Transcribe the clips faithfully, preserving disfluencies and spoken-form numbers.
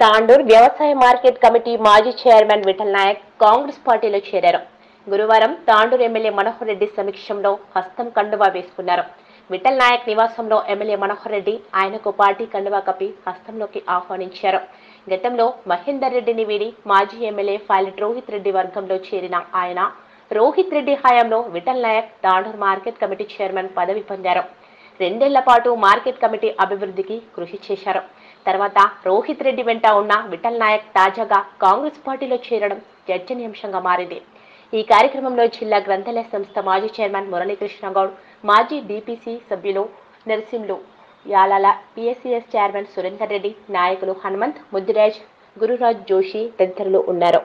తాండూర్ వ్యవసాయ market committee మాజీ chairman Vithal Nayak Congress పార్టీలో చేరారు. గురువారం తాండూర్ ఎమ్మెల్యే మనోహర్ రెడ్డి సమక్షంలో హస్తం కండువా వేసుకున్నారు. విఠల్ నాయక్ నివాసంలో ఎమ్మెల్యే మనోహర్ రెడ్డి ఆయనకు పార్టీ కండువా కప్పి హస్తంలోకి ఆహ్వానించారు. గతంలో మహేందర్ రెడ్డిని వీడి మాజీ ఎమ్మెల్యే పైలట్ రోహిత్ రెడ్డి వర్గంలో చేరిన ఆయన రోహిత్ రెడ్డి హయాంలో Vithal Nayak Tandur market committee chairman పదవి పొందారు. రెండేళ్ల పాటు మార్కెట్ కమిటీ అభివృద్ధికి కృషి చేశారు. తర్వాత రోహిత్ రెడ్డి వెంట ఉన్న విఠల్ నాయక్ తాజాగా కాంగ్రెస్ పార్టీలో చేరడం చర్చనీయాంశంగా మారింది. ఈ కార్యక్రమంలో జిల్లా గ్రంథాలయ సంస్థ మాజీ చైర్మన్ మురళీకృష్ణ గౌడ్, మాజీ డిపిసి సభ్యులు నరసింహులు, యాలాల పిఎస్సిఎస్ చైర్మన్ సురేందర్ రెడ్డి, నాయకులు హనుమంత్, ముద్దిరాజ్, గురురాజ్ జోషి తదితరులు ఉన్నారు.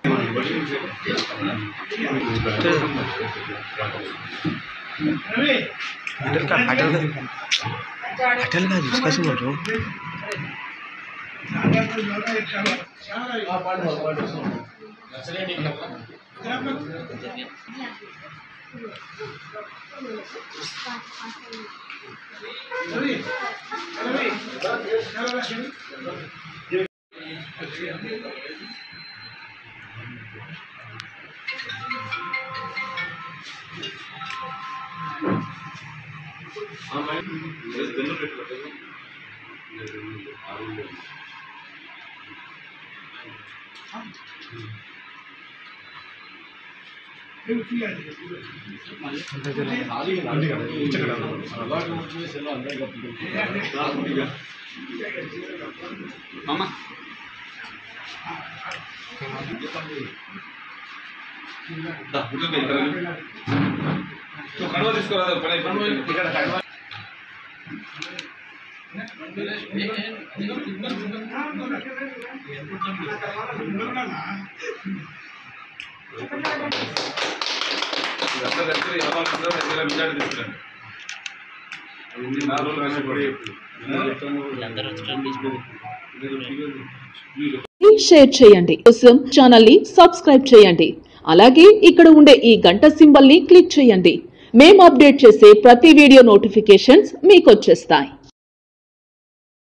షేర్ చేయండి. కోసం ఛానల్ ని సబ్స్క్రైబ్ చేయండి. అలాగే ఇక్కడ ఉండే ఈ గంట సింబల్ ని క్లిక్ చేయండి. మేము అప్డేట్ చేసే ప్రతి వీడియో నోటిఫికేషన్స్ మీకు వచ్చేస్తాయి.